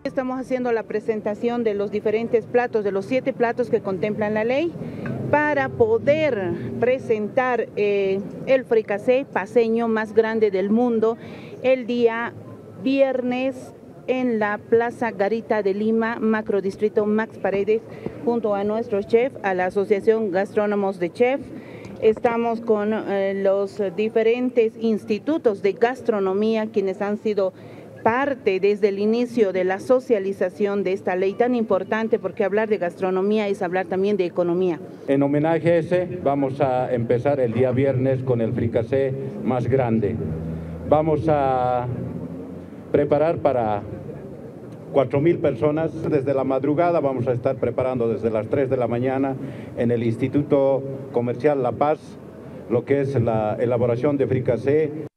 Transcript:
Estamos haciendo la presentación de los diferentes platos, de los 7 platos que contemplan la ley, para poder presentar el fricasé paceño más grande del mundo el día viernes en la Plaza Garita de Lima, macrodistrito Max Paredes, junto a nuestro chef, a la Asociación Gastrónomos de Chef. Estamos con los diferentes institutos de gastronomía, quienes han sido parte desde el inicio de la socialización de esta ley tan importante, porque hablar de gastronomía es hablar también de economía. En homenaje a ese, vamos a empezar el día viernes con el fricasé más grande. Vamos a preparar para 4,000 personas. Desde la madrugada vamos a estar preparando desde las 3 de la mañana en el Instituto Comercial La Paz, lo que es la elaboración de fricasé.